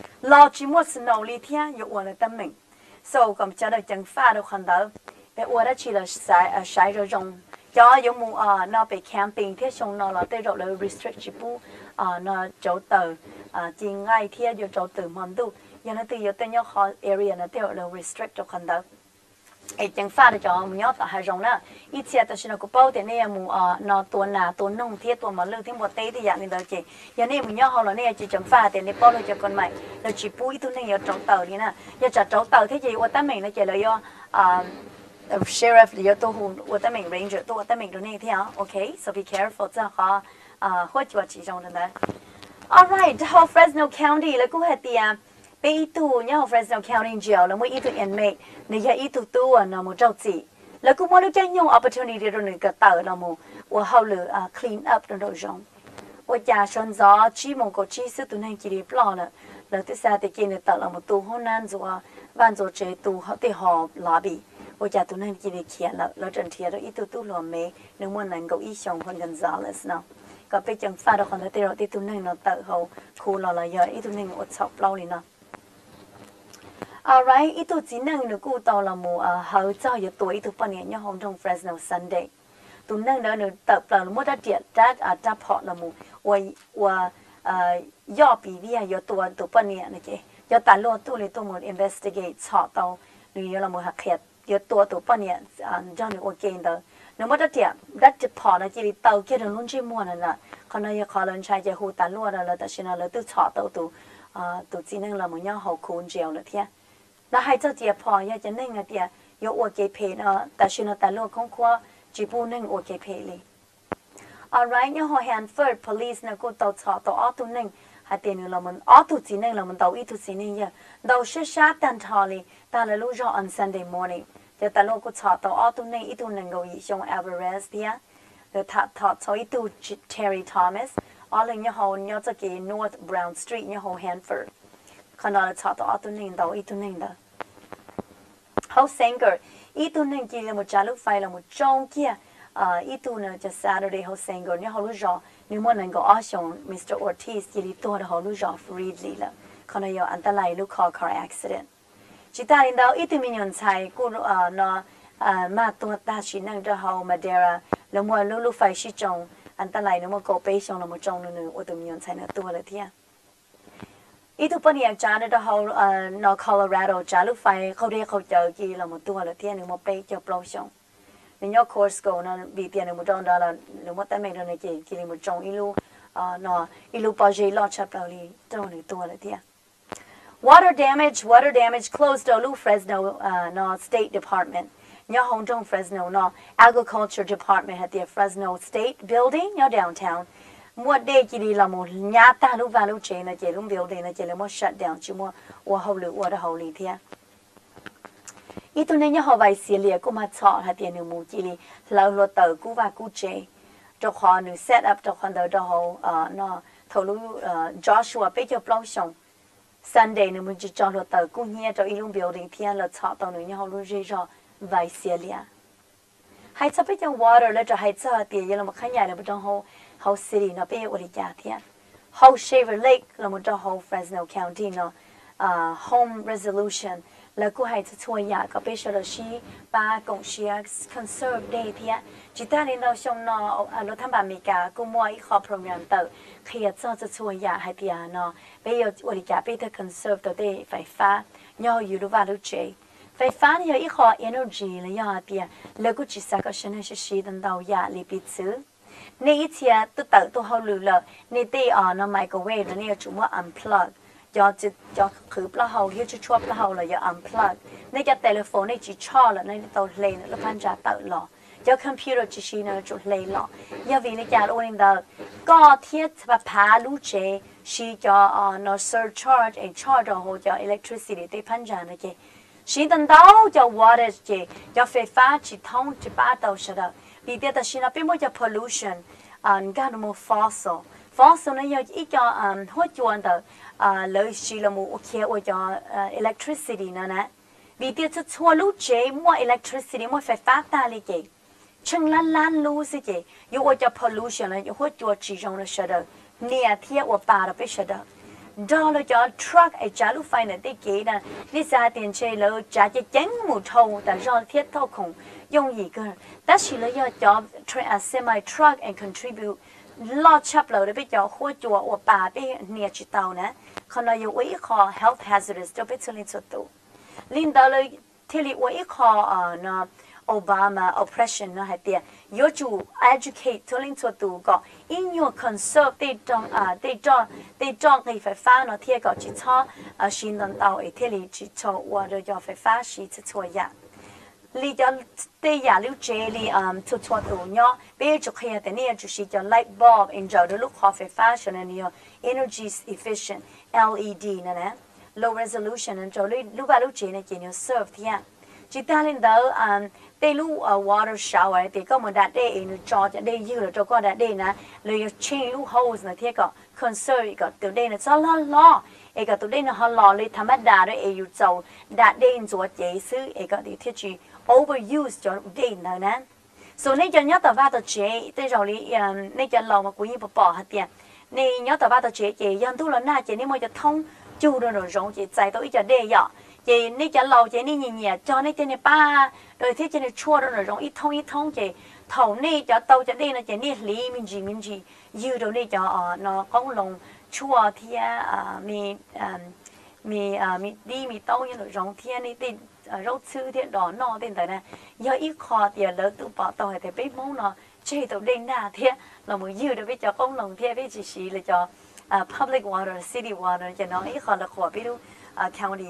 lo chỉ muốn snow li thia yêu ôi là tâm mình so còn cho được chẳng pha được còn đó để ôi đó chỉ là sai sai rồi rong cho giống mu à nó bị camping thế xong nó là tới rồi là restrict chỉ bu à nó chỗ từ à chỉ ngay thế vô chỗ từ mòn tu giờ nó từ vô tới nhau khó area nó tới rồi là restrict cho con đó ấy chẳng pha được cho mình nhớ tại hai rong đó ít xe tới xin nó có bao tiền này mu à nó tuần nào tuần nông thế tuần mà lương thêm một tí thì dạng như đó chị giờ này mình nhớ họ là này chỉ chẳng pha tiền này bao được cho con mày là chỉ bu ít tu này ở chỗ từ đi nè giờ trả chỗ từ thế gì ở ta mình nó chỉ là do à sheriff 有都护我的名 ranger 都我的名的那条 ，OK， so be careful 这哈啊或者其中的呢。All right， 好 Fresno County 了，古下啲被一度，然後 Fresno County jail 了，我一度 inmate， 你也一度多啊，那麼着急，了古我都真用 opportunity 的那個到了麼，我後來啊 clean up 的那種，我家上咗只蒙個只是都能記得不了，了第三的見得到了麼，都好難做啊，萬做這都好得好 lobby。我家都能记得起了，了整天都一度都落梅，能不能够一上คนกันซาเลสเนาะก็ไปจังฟ้าดอกคนที่เราที่ตัวนึงเนาะเต๋อเขาคูเราละเยอะอีตัวนึงอดชอบเราเลยเนาะ alright อีตัวจีนึงนึกกูตอละมูอ่าเขาเจ้าอยู่ตัวอีตัวปนเนี่ยยังห้องตรง Fresno Sunday ตัวนึงเนาะนึกเต๋อเปล่าละมูได้เดียดได้อ่าจับพอละมูว่าว่าอ่าย่อปีเวียอยู่ตัวตัวปนเนี่ยนะเจ๊ย่อตาโลตัวเลยตัวมู investigate ชอบเตาหรือยังละมูหักเขียด有多多半年啊，让你我见到，那么这点，那就跑到这里到这种弄这么的了，可能也可能才这湖打落了了，但是呢，了都炒到都啊，都只能了么样好空调了天，那还这点跑也就那个点有我给赔呢，但是呢，打落空阔只不能我给赔哩。Alright， 然后 Hanford Police 呢，ก็到炒到二度能。还点了我们二度只能了我们到一度只能呀，到是下单套里，但了路上 on Sunday morning， 就但路个查到二度能一度能够以上 Alvarez 的呀，就他他从一度 Terry Thomas， 二零一号你要这个 North Brown Street 然后 Hanford， 看到了查到二度能到一度能的，好 Sanger 一度能记了我加入费了我中间啊一度呢就 Saturday 好 Sanger 然后路上。nếu mà能够阿上 Mister Ortiz 这里多的好路上 freely 了，可能有安德莱路 car car accident。其他领导一对民用菜，古啊那啊马多大是那个好 Madera， แล้วมัว路路ไฟ是中安德莱，แล้วมัว狗背上了มัว中了呢，我对民用菜呢多了天。อีทุกปนิยจาน的เขาเอ่อนอ Colorado จาลุไฟเขาเรียกเขาเจอกี่เรามัวตัวละเที่ยนึงมัวไปเจอเปล่าชงในยอ course go นั่นบีเตียนมุจงดาละหรือว่าแต่ไม่โดนในกี่กี่มุจงอีลูอ่านออีลูปอเจลอดชับเราลีตรงนี้ตัวละเที่ย water damage water damage closed ลู Fresno อ่านอ State Department ยอห้องจง Fresno นอ Agriculture Department ที่ Fresno State Building ยอ downtown มัวเด็กกี่ละมุญาตาลูวาลูเจนะเจลุง building นะเจเลยมัว shut down จิมัวว่าเขาหรือว่าเขาลีเที่ยอีตัวนี้ยังหอบใบเสียเลียก็มาชอหาเตียนหนึ่งมูจีลีเราเราเต๋อกูว่ากูเจเจ้าของหนึ่ง set up เจ้าของเต๋อเจ้าเขาเอ่อเนาะทะลุเอ่อ Joshua ไปเจ้าปล้องชง Sunday หนึ่งมูจีจอเราเต๋อกูเฮียเจ้าอีลุง building เทียนเราชอตอนหนึ่งยังเขารู้จีจอใบเสียเลียให้ชอบไปเจ้า water แล้วจะให้ชอบเตียยังเรามาขยายเราไปเจ้าเขาเขา city เนาะไปอริยาเทียนเขา Shaver Lake เรามาเจ้าเขา Fresno County เนาะอ่า home resolution là cô hay cho nhà có bây giờ là xí ba cộng xí conserve day thì á chỉ ta nên đâu xong nó nó tham bà mình cả cô mua ít khó program tự khi cho cho nhà hay thì nó bây giờ tôi cả bây giờ conserve tới đây phải phá nhauอยู่ดูว่ารู้เจไฟฟ้าเนี่ยอีกข้อ energy เลยยาเดียแล้วก็จิตสักฉันให้ชีดันดาวยาลิปิซื้อในอีเทียตัวเต่าตัวเขาลือเลยในตีอ่อนไมโครเวฟแล้วเนี่ยจุ่มว่า unplug ยอจิตยอคือปลาเขาที่จะชอบปลาเขาเลยยอ unplug ในจะโทรศัพท์ในจิตชอบเลยในตัวเลนแล้วพันจะเต่าหล่อยอคอมพิวเตอร์จิชีนจุดเลยหล่อยอวินิจารณ์โอลินดาก็เทียบแบบพาลูเจชีจะอ่อน surcharge ไอ charge หัวจะ electricity ที่พันจานะเกชีดันดาวจะ water เกจะไฟฟ้าจิตท้องจิตป้าเต่าเสด็จปีเดียแต่ชีนะเป็นว่าจะ pollution อ่าการมู fossil fossil เนี่ยยังอีกจะอ่าหัวจวนเต่าอ่าเลยชีละมูโอเคว่าจะ electricity นั่นนะปีเดียจะชัวลูเจมั่ว electricity มั่วไฟฟ้าตาเลยเกช่างล้านล้านรู้สิเจอยู่ว่าจะ pollution เลยอยู่หัวจวนจีจงเลยเสด็จเนี่ยเทียบว่าป่าเราไปเสด็จดอลเลยจะ truck ไอ้จ้าลูกไฟเนี่ยได้เก๋นะนี่ซาเตียนเชลเลยจ้าจะเจ๊งหมู่ทงแต่รอเทียบเท่าคงยงอีกก็แต่สิเลยจะ job semi truck and contribute ลอดชับเลยได้ไปจะหัวจัวว่าป่าไปเนี่ยจิตเตานะคนเราอยู่ว่าอีคอ health hazardous จะไปชลินสุดตัวลินดาเลยที่ลิว่าอีคออ่านะObama oppression นะฮะเดียยจู educate ทุลินสุดตัวก็ in your conserve ได้จงอ่าได้จงได้จงไฟฟ้าเนาะเทียก็จิตชออ่าชินดันเตาไอ้ที่ลิจิตชอว่าเราจะไฟฟ้าชิตช่วยยาลีจะได้ยาลิวเจลีอ่าทุกตัวตัวเนาะเบี้ยจุกเฮียแต่เนี่ยจุดชิจะ light bulb เอ็นจอยดูลูกคอไฟฟ้าชนเนี่ย energy efficient แอล อี ดี นั่นนะ low resolution นั่นจอยลูกว่าลูกเจเนี่ยเกี่ยวกับ serve ที่อ่ะจิตตาลินเดอร์อ่าได้ลูก water shower แต่ก็มันได้ได้เองจอจะได้ยืดแล้วก็ได้ได้นะเลยจะ change ลูก hose นะที่ก็ conserve ก็ตัวได้นะจะล้อล้อเอกตัวได้นะฮะล้อเลยธรรมดาเลยเออยู่จะได้ได้ตัวเจซื้อเอกที่ที่จี overuse จะได้นะนะส่วนในจะยัดแต่ว่าตัวเจได้เราเลยอ่าในจะเรามาคุยปะปะฮะเดียในยัดแต่ว่าตัวเจเจยันทุแล้วหน้าเจนี่มันจะท่องจูดเรารงเจใจตัวอีจะได้ยาเจนี่จะเราเจนี่เนี่ยเนี่ยจอนี่เจนี่ป้าโดยที่เจนี่ชั่วเรารงอีท่องอีท่องเจเท่านี่จะโตจะได้นะเจนี่ลีมินจีมินจียืดตรงนี้จะอ่าเนาะก้องลงชั่วที่อ่ามีอ่ามีอ่ามีดีมีโตอย่างเรารงที่นี่ติดเราซื้อที่ดอนนอติดแต่นะยาอีคอเดียแล้วตัวปอตัวแต่ไปมองเนาะเจตัวได้หน้าเที่ยเรามือยืดไปจะก้องลงเที่ยไปจีซีเลยจะอ่า public water city water จะเนาะอีคอละขวบไปดูcounty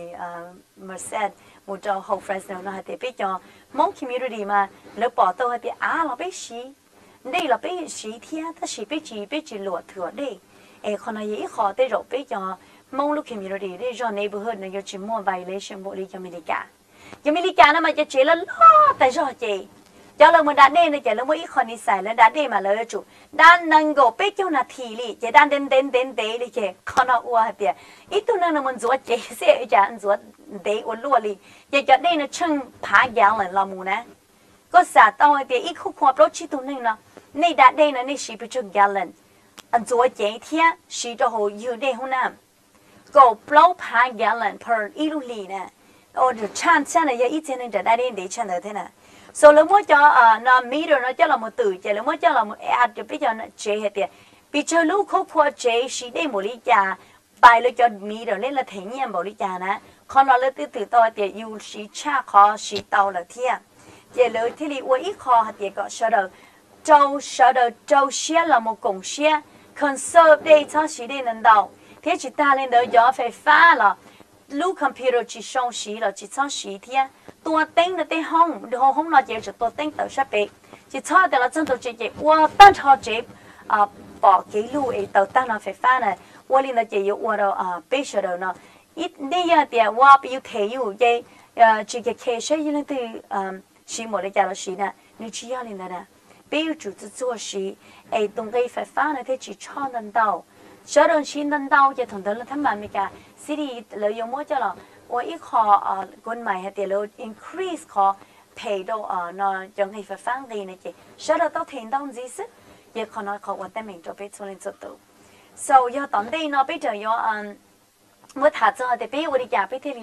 Merced หมู่เจ้า Whole Fresno นะฮะแต่ไปจอมอง community มาแล้วปอตัวที่อ่าเราไปชี้ได้เราไปชี้เที่ยถ้าชี้ไปจีไปจีหลวดถือได้เอคนอะไรอีขอได้เราไปจอมองลูก community ได้จอ neighborhood นะยจิมอ violation บุรีอเมริกาอเมริกานะมันจะเจริญล้อแต่จอเจจะเรามาด้านนี้นะจะเราไม่อีคนนิสัยแล้วด้านนี้มาเลยจุด้านนั่งก็ไปเจ้าหน้าที่ลิจะด้านเด่นเด่นเด่นเด่นลิเจคนเอาว่าเดียอีตัวนั้นมันจัวเจเสียจะจัวเดอลัวลิจะจะได้นะช่างพายาวเลยละมูนะก็สาดเอาเดียอีคู่ความรถชิตัวนึงนะในด้านนี้นะในชีพจุกยาลันอันจัวเจเทียชีจะหูอยู่ในห้องน้ำก็เปล่าพายาลันเพออีลุลีนะโอ้เดี๋ยวชันชันเลยอีเจนึงจะได้เด่นเดชันเลยเท่านั้นso แล้วมั่วจะอ่านำมีเรื่องนั้นจะเรามาตื่นเจแล้วมั่วจะเราอาจจะไปจะเจเหตุไปเจอลูกเขาพอเจชีได้บริจาไปแล้วจะมีเรื่องนี้ละเทียนบริจานะคนเราเลยตื่นตื่นตัวเดียอยู่ชีชาคอชีเตาละเทียเจเลยที่ลีว่าอีคอเดียก็เสด็จเจ้าเสด็จเจ้าเชียเรามากงเชีย conserve ได้ทั้งชีได้นั่นดาวที่จิตตาเล่นเดียย้อนไฟฟ้าละลูกคอมพิวเตอร์จีส่งชีละจีส่งชีเทียตัวเต็งในห้องดูห้องนอนเจจะตัวเต็งตัวชับไปจีชอบแต่ละจังตัวเจเจว่าตั้งชอบเจอ่าบอกกี่ลูกไอ้ตัวตั้งนอนไฟฟ้าเนี่ยว่าลินเจอยู่ว่าเราอ่าไปเฉยๆเนาะอีนี่ยังเดียวว่าไปอยู่เที่ยวเจเอ่อจีเกเคใช้ยังตัวอ่าชีหมดเลยจ้าเราชีนะนี่ชียังลินนะไปอยู่จุด做ชีไอ้ตรงไอ้ไฟฟ้าเนี่ยที่จีชอบนั่นดาวชอบนั่นชีนั่นดาวจะถึงเดินแล้วทำไมไม่กันสิริเรายังมั่วจะหรอว่าอีขออ่ากฎหมายให้เดี๋ยวเรา increase ขอ pay 到啊那ยังให้ไฟฟ้าดีนะเจ้ชอบเราต้องทิ้งตรงนี้สิยังขอน้อยขอว่าแต่ไม่จะไปช่วยจุดตัว so ยอตอนนี้เนาะไปเจอยออันเมื่อถ้าจะเดี๋ยวไปวันนี้อยากไปที่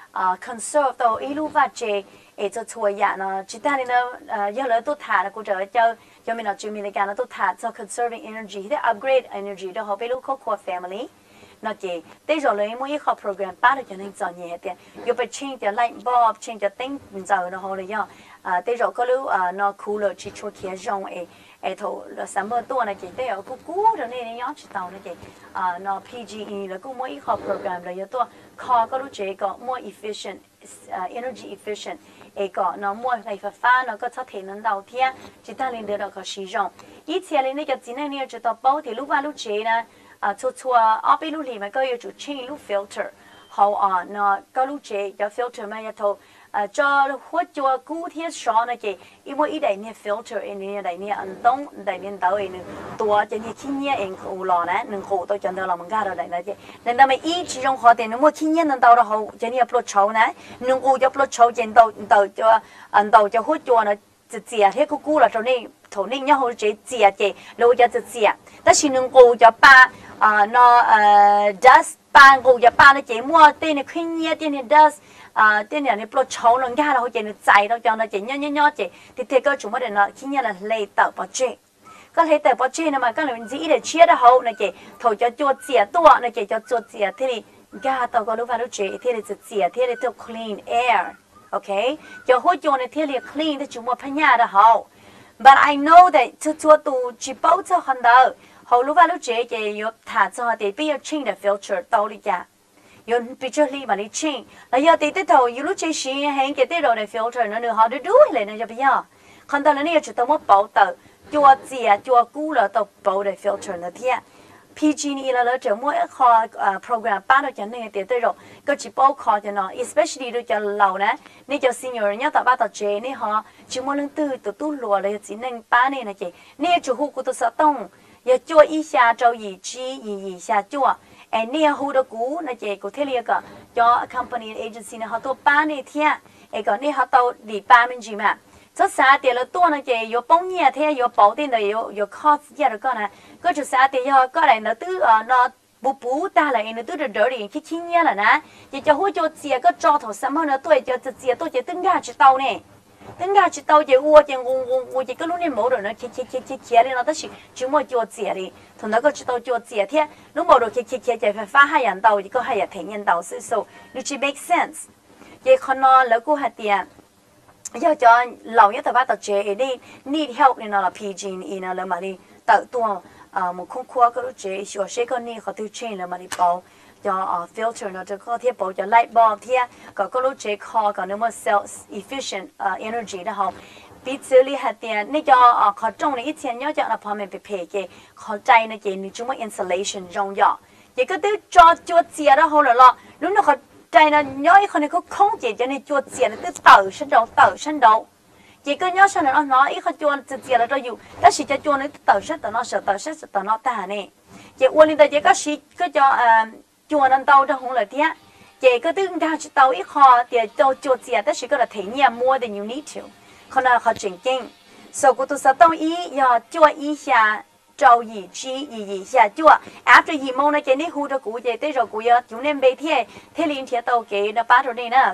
conserve 到一路发展，诶，就错呀呢，其他的呢，呃，有了都谈了，或者就有面了就面的干了都谈，就 conserving energy，的 upgrade energy，都好比如 core family。nó chỉ tới rồi lấy mỗi học program ba được cho nên giờ nhẹ tiền, yêu phải change the light bulb, change the thing giờ nó hồi rồi do, à tới rồi có lúc à nó cool rồi chỉ cho kia rong ấy, ấy thôi là sắm bữa tua này chỉ tới ở cú cú rồi nên nhớ chỉ tàu này chỉ, à nó pê giê e là cũng mỗi học program rồi do tua, kho có lúc chỉ có more efficient, uh, energy efficient, ấy có nó more phải phải pha nó có thể thể năng đầu tiên, chỉ ta lên được nó có sử dụng, ít xe lên này cái chỉ này chỉ tao bao thì lúc ba lúc chế nè. à cho cho ở bên lúc này có yêu chủ change lúc filter hậu à nó có lúc chế có filter mà ya thâu à cho hốt cho cú thiết sọ này kì因为一代呢 filter 一年代呢安东代呢到一呢多就你今年人口了呢能口都讲到了我们家的来那些那那么一其中好点我今年能到的好就你要不抽呢能够就不抽见到到就安到就好做呢直接迄个股啦，就你头你然后直接嘅，老就直接，但是能够就把啊那呃 dust 把个就把那节目对你看嘢对你 dust 啊对你你不炒人家啦，好似你仔到叫那节nhỏ nhỏ nhỏ嘅，你睇個做乜嘢啦？今日啦嚟到不知，個嚟到不知呢嘛，咁你自己嚟切得好，那嘅頭就做字多，那嘅就做字睇你家到個老闆都做，睇你就字睇你都 clean air。OK， 就好做呢天里 clean 的就冇喷牙的好 ，but I know that 做做到只保证很到，好如果你这个有他做的比较轻的 filter 到你家，有比较里嘛你轻，那要对对头有路这些很给对头的 filter， 那你好的do 来那就不要，看到了你也知道我保到，做字啊做古了都保的 filter 那天。pê giê นี่เราจะมั่วข้อ program ป้าเราจะเนี่ยเดี๋ยวเราก็จะบอกข้อจะเนาะ especially เราจะเรานะนี่จะ senior เนี่ยแต่ว่าต่อเจนี่ฮะจิมั่วเรื่องตื้อตัวตู้รัวเลยจีนึงป้าเนี่ยนะเจนี่จะหูกูตัวสต้องอย่าจั่วอีชาเจ้าหยีจีอีอีชาจั่วไอ้เนี่ยหูตัวกูนะเจกูเที่ยวก็จะ company agency เนี่ยเขาตัวป้าเนี่ยเที่ยไอ้ก็นี่เขาตัวดีป้ามันจีมา这三点了多呢，就有半年天有保定的有有考试业的个呢，个就三点要过来呢都啊那不不打了，因为都是这里去青年了呢，也就会就接个招头什么呢，对，就直接都就等下去到呢，等下去到就我就我我我这个路呢冇人呢，去去去去去的那都是就冇叫接的，从那个知道叫接天，如冇人去去去就发下人到一个还要体验到是 so， 你去 make sense， 也可能那个还点。要叫老一头把到这里 need help 呢那 pê giê 呢那了嘛哩到多啊我空扩个这小些个呢和都 change 了嘛哩包叫啊 filter 呢这个贴包叫 light bulb 贴个个路这靠个那么 self efficient 啊 energy 的好彼此里还点那叫啊靠中了一天要叫那旁边被配给靠在那给你怎么 insulation 重要一个都做做接的好了了如果在那鸟一可能个空姐在那做接了都抖身抖抖身抖，一个鸟身了那一个做直接了都有，但是在做那抖身抖那手抖身抖那大呢，一我哩的一个是个叫呃做那抖的红了天，一个都他去抖一下的都做接，但是个了体验 more than you need to， 可能好正经，所以我都是当一要做一下。周二、G 二二下就啊 ，after 二毛呢，今年好多股嘅，對咗股呀，今年每天天連天到嘅，那八十年啦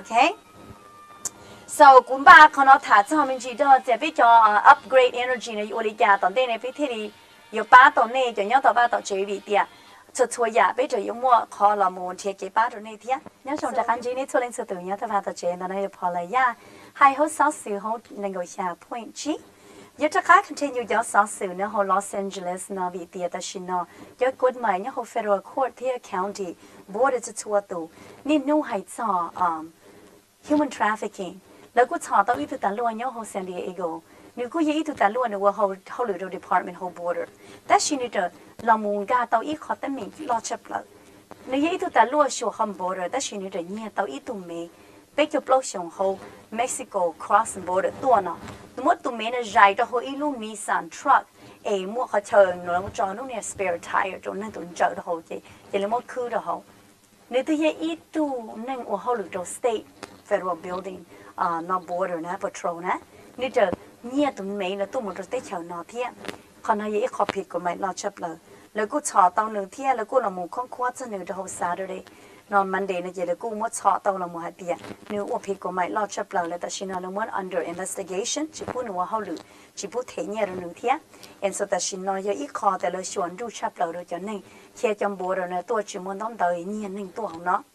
，OK？So 股吧可能他這方面知道，就比較 upgrade energy 呢，我哋家當地呢，比天里有八度呢，就有到八度這裡啲啊，出錯呀，比較有麼可能冇貼嘅八度呢啲啊，你上隻眼睛呢，出嚟出到有到八度這，那就破了呀，還好少少好能夠下 point G。有隻卡 continue 有少少呢，好 Los Angeles 那邊啲，但是呢，有กฎหมาย呢，好 Federal Court ที่ County Board จะชัวตัวนี่นู้ให้จ่อ human trafficking แล้วก็จ่อตัวอีตุตันล้วนเนี่ย好 San Diego นี่ก็ยังอีตุตันล้วนเนี่ยว่าเขาเขาหลุด Department เขา Border แต่ชินี่เดอเรามุ่งกาตัวอีขอตั้งมีรอชับเลยนี่ยังอีตุตันล้วนชัว Home Border แต่ชินี่เดอเนี่ยตัวอีตุเมย์ไปจบโลกชงเขา Mexico cross border ตัวเนาะสมมติตัวเมย์เนี่ยใหญ่ตัวเขาอีลูก Nissan truck เอ๋มั่วเขาเชิญหนูแล้วจอนู่นเนี่ย spare tire จนนั่งตัวเจอตัวเขาเจเจเลยมั่วคือตัวเขาเนี่ยตัวยังอีตัวนั่งว่าเขาหรือตัว state federal building อ่า not border นะ patrol นะนี่จะเนี่ยตัวเมย์แล้วตัวมันจะได้เชิญนอเทียคนนั้นยังขอผิดกฎหมายรอชับเลยแล้วก็ชอตอนหนึ่งเที่ยแล้วก็เราหมู่ข้องคว้าจะหนึ่งตัวเขา Saturday nó Monday nó chỉ là cú mất chọn tàu là một hạt tiền nếu ở phía của mày lo chấp lời là ta xin nó là muốn under investigation chỉ muốn nó hậu lử chỉ muốn thấy nhẹ rồi nữa thế em so ta xin nó giờ ít khóแต่ละส่วนดูchấp lời rồi cho nên khi trong bộ rồi này tôi chỉ muốn đón đời nhiên nên tôi không nó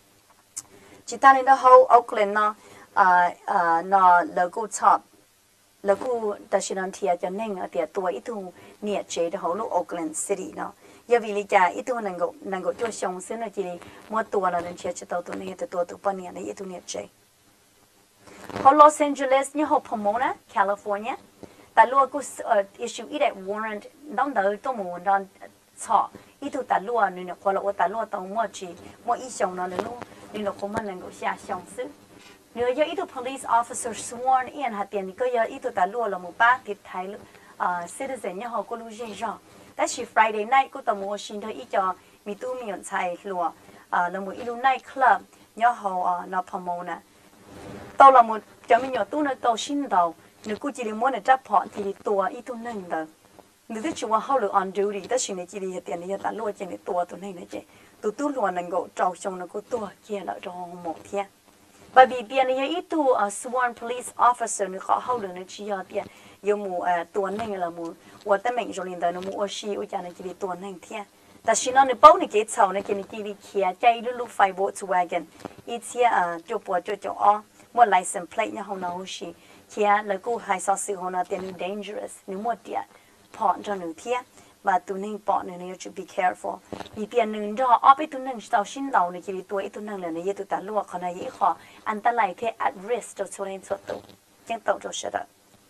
chỉ ta nên nó hậu Oakland nó à à nó là cú chọn là cú ta xin nó thì cho nên ở tiệt tôi ít tu nhiệt chế để hậu lúc Oakland City nó giờ vì lý giải ít tu năng够năng够做相声了，就是么多了人家知道都那个多多半年的一度年纪。好 Los Angeles 你好 Pomona California， 但如果是呃 issue 一点 warrant， 当到都冇当错，一度但如果你那过了我但如果到么去么一项了，你那你那可能能够下相声。你要一度 police officer sworn in 下点，你个要一度但如果了冇把地台啊 citizen 你好过路线上。但是 Friday night ก็ต้องมาชินเธออีจอมีตู้มีคนใช้หลัวอ่าแล้วมืออีลู night club เนี่ยเขาอ่านอพมนะตอนเรามือจะมีหยอดตู้ในตัวชินเราหรือกูจีริม้วนในจับพอทีตัวอีตู้นั่งเด้อหรือที่ชัวร์เขาหรือ on duty แต่ชินในจีริเหตุเนี่ยแต่ลวดจีในตัวตัวนั่งเนี่ยตัวตู้ลวดนั่งก็เจ้าชงนั่งก็ตัวเกี่ยละรองหมดเทียบางทีเปียเนี่ยอีตู้อ่า sworn police officer เนี่ยเขาเขาหรือในชียเปีย有木呃多那个了木，我的名手里头那木我是我讲的这里多那天，但是呢你包你给炒呢给你这里开，在一路快步出来跟，一切呃就播就就哦，我 license plate 然后呢我是开那个还少时候呢点你 dangerous， 你莫点跑着你天，mà tụi nên bỏ này này to be careful， vì tiền nên cho ở bên tụi nên sau sinh đầu này chỉ tuổi tụi nên là này tụi ta lúa còn này dễ khó, anh ta lại thế at risk cho số lên số tụ, chẳng tụ cho sẽ được.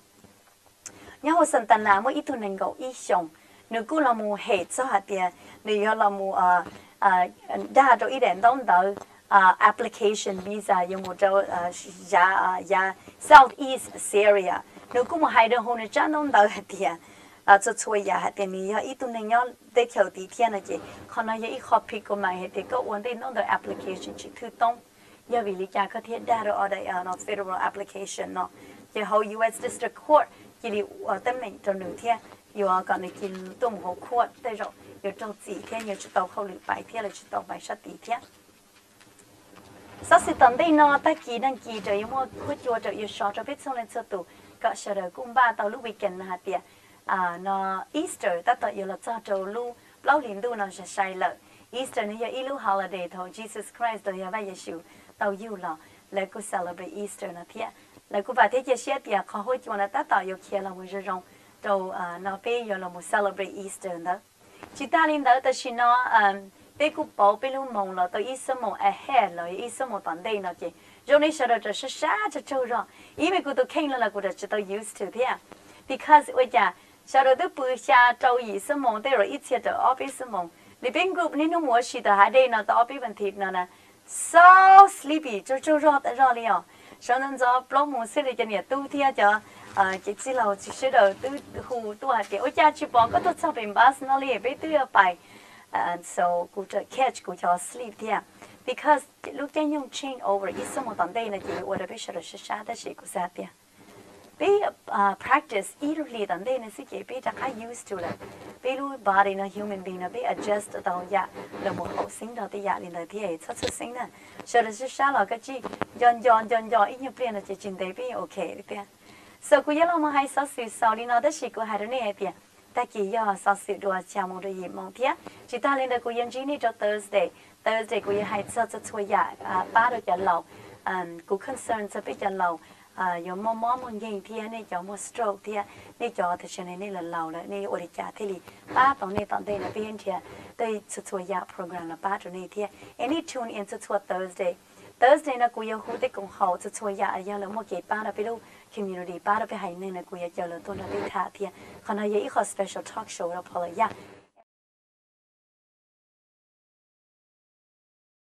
nhớ hồi sinh tận nào mới ít tụi nên gấu ít xong, nếu cứ là mua hết cho hạt tiền, nếu là mua à à đa cho ít đến đông đầu application visa, dùng một cho giá giá Southeast Syria, nếu cứ mua hai đứa hôm nay chắc đông đầu hạt tiền. à cho chơi ya hạt tiền này ít tụi nên nhớ để theo tí thiên này chị, còn nói ít copy của mày hạt tiền có vấn đề nó được application chỉ thứ tông, giờ vì lý do có thể đa rồi ở đây nó federal application nó, chỉ hậu u ét District Court chỉ đi ở tâm mình cho nửa thiên, yêu còn này chỉ tông hậu court đây rồi, yêu trong chỉ thiên yêu chỉ tàu khâu lưỡi bài thiên là chỉ tàu bài sát tí thiên. Sau khi tận đây nó ta ký đăng ký rồi yêu mua khối chùa rồi yêu short cho biết xong lên sơ tụ, cả sở đời cũng ba tàu lúc weekend hạt tiền. à nó Easter ta tự yêu là cho trâu lu lâu liền tu nó sẽ sai lợ Easter này giờ ilu holiday thôi Jesus Christ rồi giờ bây giờ siêu tàu yêu là lại cứ celebrate Easter nó thiệt lại cứ vào thế chia sẻ thì khó hối cho nó ta tự yêu kia là một giờ rong trâu à nó bây giờ là một celebrate Easter đó chỉ ta lên đó ta chỉ nó à bây cứ bảo bây lúc mong là tới Easter mong ahead là Easter mong tuần đây nó chị rồi này sẽ được cho sát cho trâu rồi ý mình cứ tôi khen là cứ được cho tôi used to thiệt because bây giờ sau đó tôi bữa xa trâu ý sớm mong tới rồi ít xe tới office sớm mong, thì bên group này nó mua gì tới hai đây nó tới office vấn thịt nó nè, so sleepy cho cho rõ tới rõ liền, sau đó cho blog muốn xử lý cho nhiều tu thiệt cho, chỉ chỉ là chỉ xử đầu tu hù tu hạt cái, ôi cha chỉ bỏ cái tu sao bên bus nó liền bên tu ở bài, so cô cho catch cô cho sleep thiệt, because lúc cái nhung change over ít sớm mong tuần đây là chỉ ở đây bây giờ là sát đó chỉ cô sát thiệt. Be uh, practice eitherly than they na sige be ta I used to it be lu body na human being na be adjust tao ya lo mo ho sing da te ya lin da ti e cha cha sing na so da sha la ka chi jon jon jon jon in you plan na chi chin de be okay te so ku ya lo mo hai sa su so li na da shi ku ha de ne te ta ki ya sa su do cha mo de yi mo te chi ta lin da ku yan ji ni cho Thursday Thursday ku ya hai cha cha chue ya ba do ja lo um ku concern cha be ja lo à giống mò mò một ngày thì này giống một stroke thì này cho thì cho nên này là lâu rồi này ở đây trả thì li ba tàu này tàu đây là bên thì đây xuất xuất ya program là ba chỗ này thì any tune in xuất xuất Thursday Thursday là cô yêu hú để cùng hậu xuất xuất ya ya là một cái ba là bên đâu community ba là bên hành này là cô yêu chờ là tôi là bên thà thì còn là vậy có special talk show là phải là ya